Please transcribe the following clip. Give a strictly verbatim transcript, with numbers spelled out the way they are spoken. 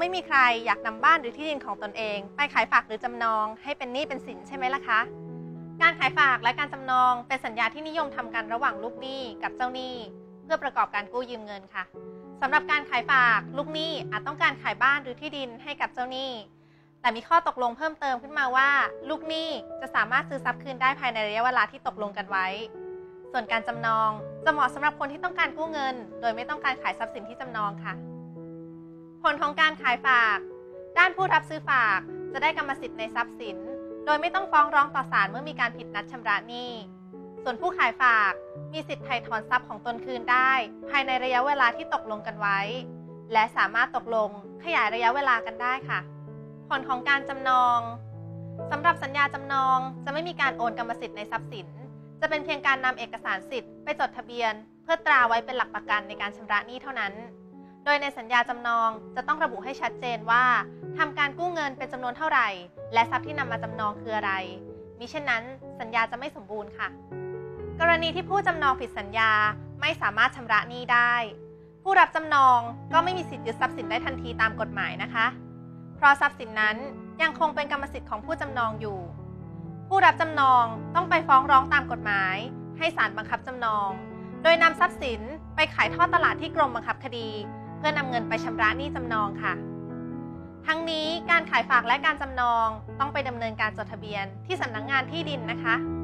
ไม่มีใครอยากนำบ้านหรือที่ดินของตนเองไปขายฝากหรือจำนองให้เป็นหนี้เป็นสินใช่ไหมล่ะคะการขายฝากและการจำนองเป็นสัญญาที่นิยมทำกันระหว่างลูกหนี้กับเจ้าหนี้เพื่อประกอบการกู้ยืมเงินค่ะสำหรับการขายฝากลูกหนี้อาจต้องการขายบ้านหรือที่ดินให้กับเจ้าหนี้แต่มีข้อตกลงเพิ่มเติมขึ้นมาว่าลูกหนี้จะสามารถซื้อทรัพย์คืนได้ภายในระยะเวลาที่ตกลงกันไว้ส่วนการจำนองจะเหมาะสำหรับคนที่ต้องการกู้เงินโดยไม่ต้องการขายทรัพย์สินที่จำนองค่ะผลของการขายฝากด้านผู้รับซื้อฝากจะได้กรรมสิทธิ์ในทรัพย์สินโดยไม่ต้องฟ้องร้องต่อศาลเมื่อมีการผิดนัดชำระหนี้ส่วนผู้ขายฝากมีสิทธิ์ไถ่ถอนทรัพย์ของตนคืนได้ภายในระยะเวลาที่ตกลงกันไว้และสามารถตกลงขยายระยะเวลากันได้ค่ะผลของการจำนองสำหรับสัญญาจำนองจะไม่มีการโอนกรรมสิทธิ์ในทรัพย์สินจะเป็นเพียงการนำเอกสารสิทธิ์ไปจดทะเบียนเพื่อตราไว้เป็นหลักประกันในการชำระหนี้เท่านั้นโดยในสัญญาจำนองจะต้องระบุให้ชัดเจนว่าทำการกู้เงินเป็นจำนวนเท่าไหร่และทรัพย์ที่นำมาจำนองคืออะไรมิเช่นนั้นสัญญาจะไม่สมบูรณ์ค่ะกรณีที่ผู้จำนองผิดสัญญาไม่สามารถชำระหนี้ได้ผู้รับจำนองก็ไม่มีสิทธิ์ยึดทรัพย์สินได้ทันทีตามกฎหมายนะคะเพราะทรัพย์สินนั้นยังคงเป็นกรรมสิทธิ์ของผู้จำนองอยู่ผู้รับจำนองต้องไปฟ้องร้องตามกฎหมายให้ศาลบังคับจำนองโดยนำทรัพย์สินไปขายทอดตลาดที่กรมบังคับคดีเพื่อนำเงินไปชำระหนี้จำนองค่ะทั้งนี้การขายฝากและการจำนองต้องไปดำเนินการจดทะเบียนที่สำนักงานที่ดินนะคะ